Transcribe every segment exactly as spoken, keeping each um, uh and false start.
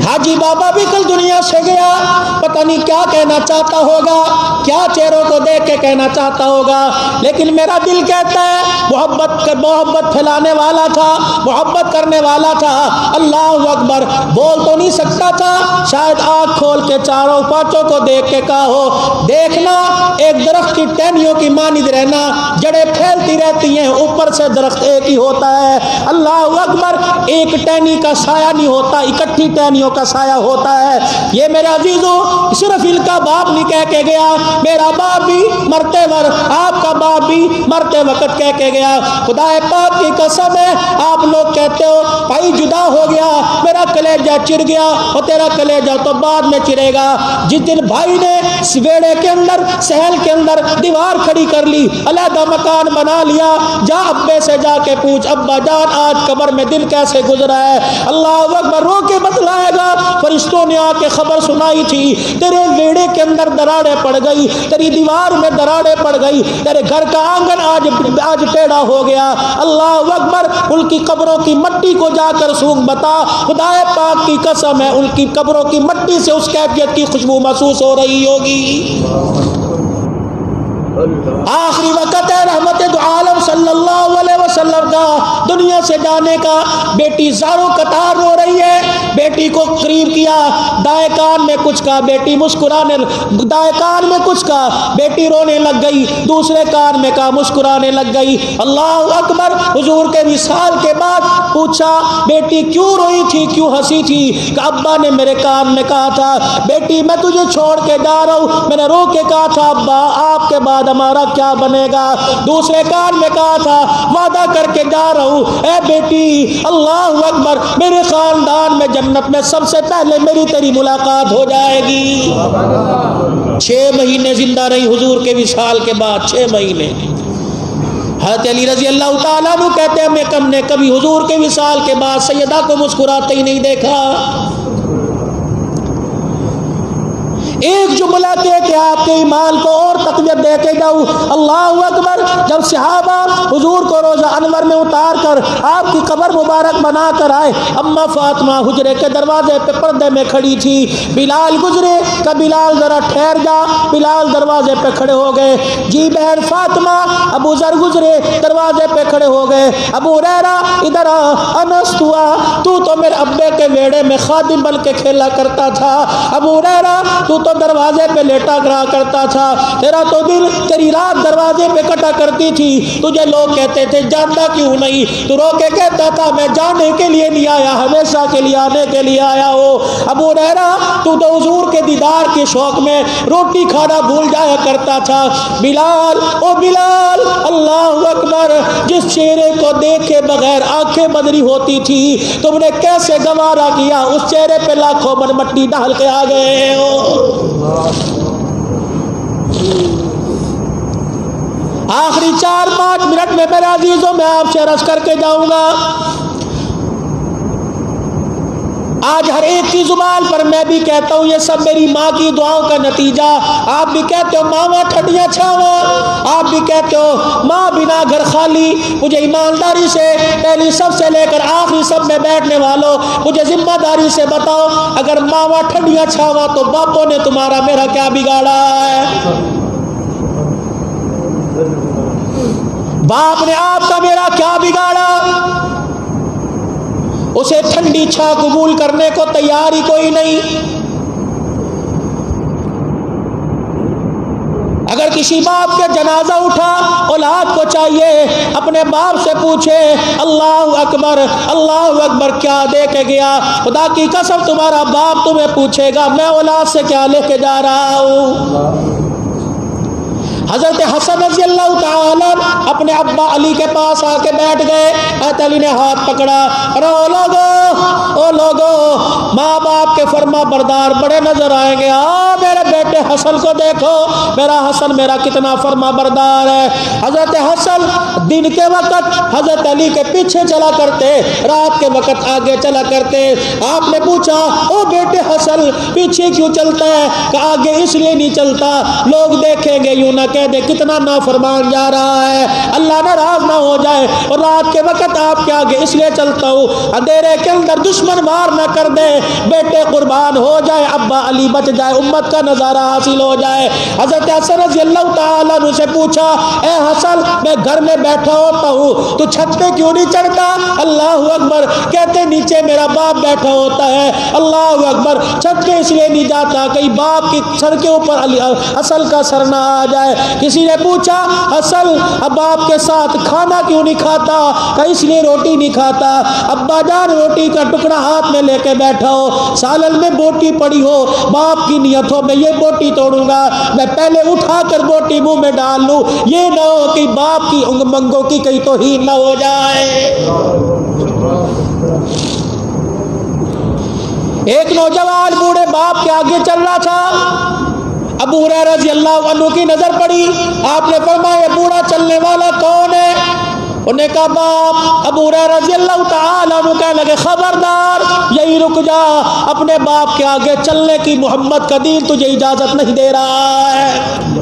हाजी बाबा भी कल दुनिया से गया, पता नहीं क्या कहना चाहता होगा, क्या चेहरों को देख के कहना चाहता होगा, लेकिन मेरा दिल कहता है मोहब्बत मोहब्बत फैलाने वाला था, मोहब्बत करने वाला था। अल्लाह अकबर, बोल तो नहीं सकता था, शायद आँख खोल के चारों पांचों को देख के कहा हो, देखना एक दरख्त की टहनियों की मानिद रहना, जड़ें फैलती रहती हैं, ऊपर से दरख्त एक ही होता है। अल्लाह अकबर, एक टहनी का साया नहीं होता, इकट्ठी टहनियों का साया होता है। ये मेरे अजीजों सिर्फ इनका बाप नहीं कह के गया, मेरा बाप भी मरते वक्त, आपका बाप भी मरते वक्त कह के गया। खुदा पाक की कसम है, आप लोग कहते हो भाई जुदा हो गया, मेरा कलेजा चिर गया, और तेरा कलेजा तो बाद में चिरेगा। जिस दिन भाई ने सवेड़े के अंदर, सहल के अंदर दीवार खड़ी कर ली, अलहदा मकान बना लिया, जा अब्बे से जाके पूछ, अब्बा जान आज कब्र में दिन कैसे गुजरा है। अल्लाह अकबर, रो के बतलाएगा, फरिश्तों ने आके खबर सुनाई थी, तेरे वेड़े के अंदर दरारें पड़ गई, तेरी दीवार में दरारें पड़ गई, तेरे घर का आंगन आज आज टेढ़ा हो गया। अल्लाह अकबर, उनकी कब्रों की मट्टी को जाकर सूंघ बता, खुदाए पाक की कसम है, उनकी कब्रों की मट्टी से उस कैफियत की खुशबू महसूस हो रही होगी। आखिरी वक्त है रहमत दो आलम सल्लल्लाहु अलैहि वसल्लम का दुनिया से जाने का। बेटी ज़ारो कतार रो रही है, बेटी को करीब किया, दाएं कान में कुछ कहा, बेटी मुस्कुराने, दाएं कान में कुछ कहा, बेटी रोने लग गई, दूसरे कान में कहा, मुस्कुराने लग गई। अल्लाह अकबर, हुजूर के विसाल के बाद पूछा, बेटी क्यों रोई थी, क्यों हंसी थी? अब्बा ने मेरे कान में कहा था, बेटी मैं तुझे छोड़ के जा रहा हूँ, मैंने रो के कहा था अब्बा आपके बाद हमारा क्या बनेगा। दूसरे कान में कहा था, वादा करके जा रहा हूँ ए बेटी, अल्लाह अकबर, मेरे खानदान में जन्नत में सबसे पहले मेरी तेरी मुलाकात हो जाएगी। छह महीने जिंदा रही हुजूर के विसाल के बाद, छह महीने। हज़रत अली रज़ी अल्लाह ताला अन्हु कहते हैं, मैं हमने कभी हुजूर के विसाल के बाद सैयदा को मुस्कुराते ही नहीं देखा। एक जुमला कह के आपके ईमान को और तक़वियत दे के जाऊँ। अल्लाह अकबर, जब सहाबा हुजूर को रोज़ा अनवर में उतार कर आपकी कब्र मुबारक बना कर आए, अम्मा फातिमा हुजरे के दरवाजे पे पर्दे में खड़ी थी, बिलाल गुजरे का बिलाल जरा ठहर जा, बिलाल दरवाजे पे खड़े हो गए। जी बहन फातिमा, अबू जर गुजरे दरवाजे पे खड़े हो गए, अबू हुरैरा इधर आ, अनस तू आ, तू तो मेरे अब्बे के वेड़े में खादिम बन के खेला करता था, अबू हुरैरा तू तो दरवाजे पे लेटा करा करता था, तेरा तो दिल, तेरी रात दरवाजे पे कटा करती थी, तुझे लोग कहते थे जानता क्यों नहीं, तू रो के कहता था मैं जाने के लिए नहीं आया, हमेशा के लिए आने के लिए आया हो। अबू हुरैरा तू तो हुजूर के दीदार के शौक में रोटी खाना भूल जाया करता था। बिलाल, ओ बिलाल, अल्लाह अकबर, जिस चेहरे को देखे बगैर आंखें बदरी होती थी, तुमने कैसे गवारा किया, उस चेहरे पे लाखों मन मट्टी डाल के आ गए हो। आखिरी चार पांच मिनट में मेरे अजीजों में आपसे रस करके जाऊंगा। आज हर एक की जुबान पर मैं भी कहता हूँ, ये सब मेरी माँ की दुआओं का नतीजा। आप भी कहते हो मामा ठंडियाँ छावा, आप भी कहते हो माँ बिना घर खाली। मुझे ईमानदारी से पहली सब से लेकर आखिरी सब में बैठने वालों, मुझे जिम्मेदारी से बताओ, अगर मावा ठंडियाँ छावा तो बापों ने तुम्हारा मेरा क्या बिगाड़ा है? बाप ने आपका मेरा क्या बिगाड़ा? उसे ठंडी छा कबूल करने को तैयार ही कोई नहीं। अगर किसी बाप के जनाजा उठा, औलाद को चाहिए अपने बाप से पूछे, अल्लाह अकबर, अल्लाह अकबर क्या दे के गया? खुदा की कसम तुम्हारा बाप तुम्हें पूछेगा मैं औलाद से क्या लेके जा रहा हूँ। हजरत हसन रज़ी अल्लाह ताला अपने अब्बा अली के पास आके बैठ गए। हज़रत अली ने हाथ पकड़ा, अरे ओ लोगो, ओ लोगो, माँ बाप के फरमा बरदार बड़े नजर आएंगे। आ मेरे बेटे हसन को देखो, मेरा हसन मेरा कितना फरमा बरदार है। हजरत हसन दिन के वक्त हजरत अली के पीछे चला करते, रात के वक्त आगे चला करते। आपने पूछा, ओ बेटे हसन पीछे क्यों चलता है? कि आगे इसलिए नहीं चलता, लोग देखेंगे यूं ना कह दे कितना नाफरमान जा रहा है, अल्लाह नाराज ना हो जाए। और रात के वक्त आपके आगे इसलिए चलता हूँ, अंधेरे के अंदर दुश्मन वार ना कर दे। बेटे قربان ہو جائے، ابا علی بچ جائے، امت کا نظارہ حاصل ہو جائے۔ حضرت حسن رضی اللہ تعالیٰ عنہ سے پوچھا، اے حسن میں گھر میں بیٹھا ہوتا ہوں تو چھت پہ کیوں نہیں چڑھتا؟ اللہ اکبر، کہتے نیچے میرا باپ بیٹھا ہوتا ہے۔ اللہ اکبر، چھت پہ اس لیے نہیں جاتا کہیں باپ کی سر کے اوپر حسن کا سر نہ آ جائے۔ کسی نے پوچھا حسن اب باپ کے ساتھ کھانا کیوں نہیں کھاتا؟ کہ اس لیے روٹی نہیں کھاتا۔ ابا جان روٹی کا ٹکڑا ہاتھ میں لے کے بیٹھا ہو، سالن میں بوٹی پڑی ہو، باپ کی نیت ہو میں یہ بوٹی توڑوں گا، میں پہلے اٹھا کر بوٹی منہ میں ڈال لوں، یہ نہ ہو کہ باپ کی منگوں کی کہیں توہین نہ ہو جائے۔ ایک نوجوان بوڑھے باپ کے آگے چل رہا تھا، ابو ہریرہ رضی اللہ عنہ کی نظر پڑی، آپ نے فرمایا یہ بوڑھا چلنے والا کون ہے؟ انہوں نے کہا باپ۔ ابو ہریرہ رضی اللہ تعالیٰ عنہ کہنے لگے خبردار یہی رک جا، اپنے باپ کے آگے چلنے کی محمد کا دین تجھے اجازت نہیں دے رہا ہے۔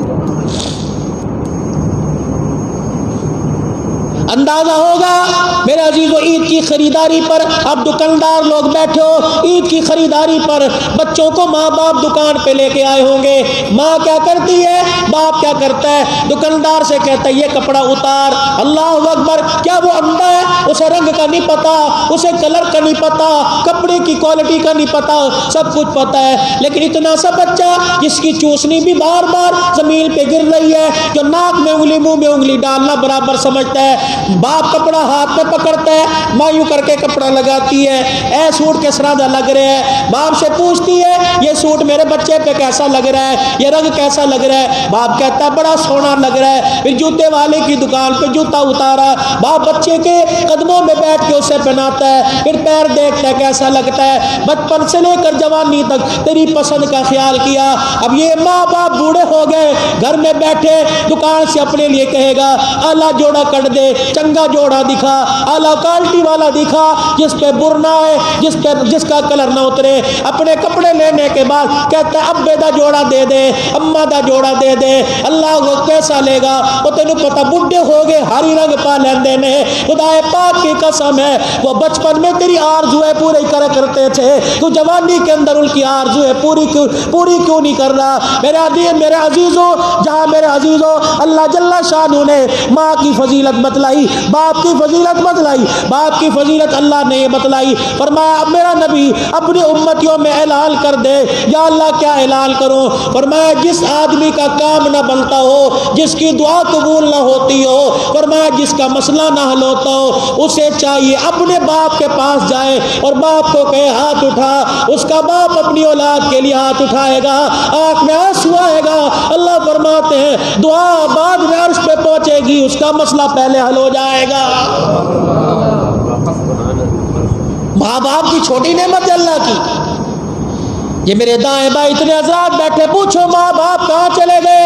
اندازہ ہوگا میرے عزیزو، عید کی خریداری پر اب دکاندار لوگ بیٹھے ہو، عید کی خریداری پر بچوں کو ماں باپ دکان پہ لے کے آئے ہوں گے، ماں کیا کرتی ہے، باپ کیا کرتا ہے، دکاندار سے کہتا ہے یہ کپڑا اتار۔ اللہ اکبر، کیا وہ اندھا ہے؟ اسے رنگ کا نہیں پتا، اسے کلر کا نہیں پتا، کپڑے کی کوالٹی کا نہیں پتا، سب کچھ پتا ہے، لیکن اتنا سا بچہ جس کی چوسنی بھی بار بار زمین پہ گر رہی ہے، جو ناک میں انگلی منہ میں انگلی ڈالنا برابر سمجھتا ہے، باپ کپڑا ہاتھ میں پکڑتا ہے، ماں یوں کر کے کپڑا لگاتی ہے، اے سوٹ کس طرح کا لگ رہا ہے، باپ سے پوچھتی ہے یہ سوٹ میرے بچے پہ کیسا لگ رہا ہے، یہ رنگ کیسا لگ رہا ہے، باپ کہتا ہے بڑا سونا لگ رہا ہے۔ پھر جوتے والے کی دکان پہ جوتا اتارا، باپ بچے کے قدموں میں بیٹھ کے اسے پہناتا ہے، پھر پیر دیکھتا ہے کیسا لگتا ہے، بچپن سے لے کر جوانی تک تیری پسند کا خیال کیا۔ اب یہ ماں باپ بوڑھے ہو گئے، گھر میں بیٹھے دکان سے اپنے لیے کہے گا اعلیٰ جوڑا کٹ دے، چنگا جوڑا دکھا، اعلیٰ کوالٹی والا دکھا، جس پہ برنا ہے، جس پہ جس کا کلر نہ اترے۔ اپنے کپڑے لینے کے بعد کہتا ہے ابے دا جوڑا دے دے، اما دا جوڑا دے دے۔ اللہ کو کیسا لے گا؟ وہ تینوں پتہ بڈھے ہو گئے ہری رنگ پا لیندے نے، خدا پاک کی قسم ہے وہ بچپن میں تیری آرزویں پوری کرا کرتے تھے، تو جوانی کے اندر ان کی آرزویں پوری کیوں پوری کیوں نہیں کر رہا؟ میرے عزیز میرے عزیزوں، جہاں میرے عزیزوں اللہ جل شانہ نے ماں کی فضیلت بتلائی، باپ کی فضیلت بتلائی، باپ کی فضیلت اللہ نے یہ بتلائی، فرمایا اب میرا نبی اپنی امتیوں میں اعلان کر دے۔ یا اللہ کیا اعلان کروں؟ فرمایا جس آدمی کا کام نہ بنتا ہو، جس کی دعا قبول نہ ہوتی ہو، فرمایا جس کا مسئلہ نہ حل ہوتا ہو، اسے چاہیے اپنے باپ کے پاس جائے اور باپ کو کہے ہاتھ اٹھا۔ اس کا باپ اپنی اولاد کے لیے ہاتھ اٹھائے گا، آنکھ میں آنسو آئے گا، اللہ فرماتے ہیں دعا بعد میں عرش پہ پہنچے گی، اس کا مسئلہ پہلے حل ہو جائے گا۔ ماں باپ کی چھوٹی نعمت ہے اللہ کی۔ یہ میرے دائیں بھائی اتنے حضرات بیٹھے، پوچھو ماں باپ کہاں چلے گئے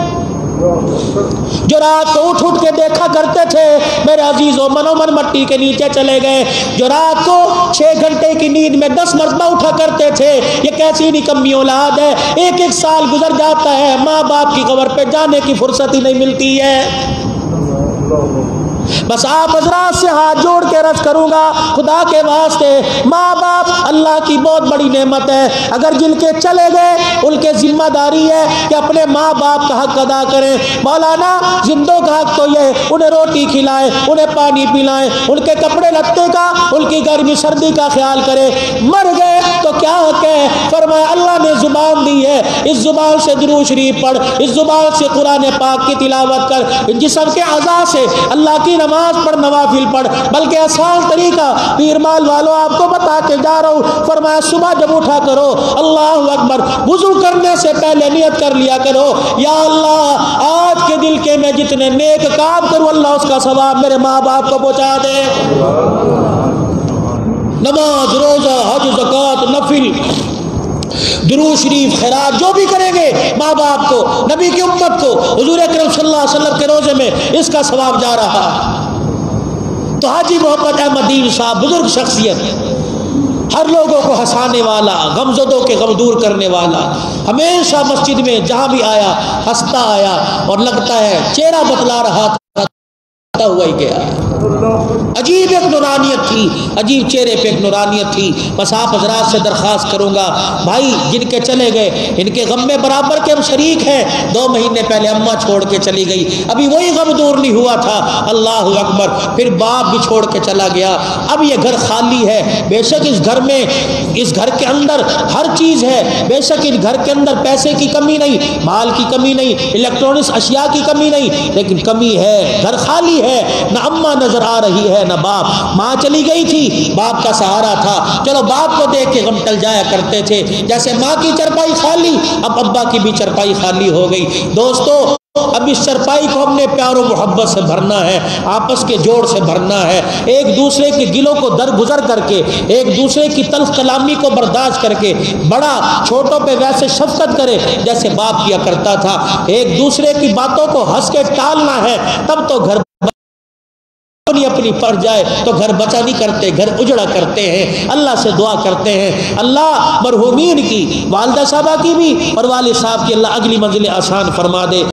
جو رات کو اٹھ اٹھ کے دیکھا کرتے تھے؟ میرے عزیزوں منو من مٹی کے نیچے چلے گئے، جو رات کو چھ گھنٹے کی نیند میں دس مرتبہ اٹھا کرتے تھے۔ یہ کیسی نکمی اولاد ہے، ایک ایک سال گزر جاتا ہے، ماں باپ کی قبر پہ جانے کی فرصت ہی نہیں ملتی ہے۔ بس آپ حضرات سے ہاتھ جوڑ کے عرض کروں گا، خدا کے واسطے ماں باپ اللہ کی بہت بڑی نعمت ہے، اگر جن کے چلے گئے ان کے ذمہ داری ہے کہ اپنے ماں باپ کا حق ادا کریں۔ مولانا زندوں کا حق تو یہ انہیں روٹی کھلائے، انہیں پانی پلائیں، ان کے کپڑے لتے کا، ان کی گرمی سردی کا خیال کرے۔ مر گئے تو کیا حق ہے؟ فرمایا اللہ نے زبان دی ہے، اس زبان سے درود شریف پڑھ، اس زبان سے قرآن پاک کی تلاوت کر، جسم کے اعضاء سے اللہ کی نماز پڑھ، نوافل پڑھ، بلکہ آسان طریقہ پیر مال والوں آپ کو بتا کے جا رہا ہوں۔ فرمایا صبح جب اٹھا کرو اللہ اکبر، وضو کرنے سے پہلے نیت کر لیا کرو یا اللہ آج کے دل کے میں جتنے نیک کام کروں اللہ اس کا ثواب میرے ماں باپ کو پہنچا دے۔ نماز، روزہ، حج، زکوٰۃ، نفل، درود شریف، خیرات جو بھی کریں گے ماں باپ کو، نبی کی امت کو، حضور اکرم صلی اللہ علیہ وسلم کے روزے میں اس کا ثواب جا رہا ہے۔ تو حاجی محمد احمد دین صاحب بزرگ شخصیت، ہر لوگوں کو ہنسانے والا، غمزدوں کے غم دور کرنے والا، ہمیشہ مسجد میں جہاں بھی آیا ہنستا آیا اور لگتا ہے چہرہ بتلا رہا تھا ہوا ہی گیا. عجیب ایک نورانیت تھی, عجیب چہرے پہ ایک نورانیت تھی. بس آپ حضرات سے درخواست کروں گا بھائی جن کے چلے گئے ان کے غم میں برابر کے ہم شریک ہیں. دو مہینے پہلے اماں چھوڑ کے چلی گئی, ابھی وہی غم دور نہیں ہوا تھا. اللہ اکبر. پھر باپ بھی چھوڑ کے چلا گیا, اب یہ گھر خالی ہے. بے شک اس گھر میں, اس گھر کے اندر ہر چیز ہے. بے شک اس گھر کے اندر پیسے کی کمی نہیں, مال کی کمی نہیں, الیکٹرانکس اشیاء کی کمی نہیں, لیکن کمی ہے, گھر خالی ہے. نہ اماں نظر آ رہی ہے نہ باپ. ماں چلی گئی تھی, باپ کا سہارا تھا, چلو باپ کو دیکھ کے غم ٹل جایا کرتے تھے. جیسے ماں کی چرپائی خالی, اب ابا کی بھی چرپائی خالی ہو گئی. دوستو اب اس چرپائی کو ہم نے پیار و محبت سے بھرنا ہے, آپس کے جوڑ سے بھرنا ہے. ایک دوسرے کے گلوں کو درگزر کر کے, ایک دوسرے کی تلخ کلامی کو برداشت کر کے, بڑا چھوٹوں پہ ویسے شفقت کرے جیسے باپ کیا کرتا تھا. ایک دوسرے کی باتوں کو ہنس کے ٹالنا ہے, تب تو گھر اپنی اپنی پڑ جائے تو گھر بچا نہیں کرتے, گھر اجڑا کرتے ہیں. اللہ سے دعا کرتے ہیں اللہ مرحومین کی, والدہ صاحبہ کی بھی اور والد صاحب کی اللہ اگلی منزل آسان فرما دے.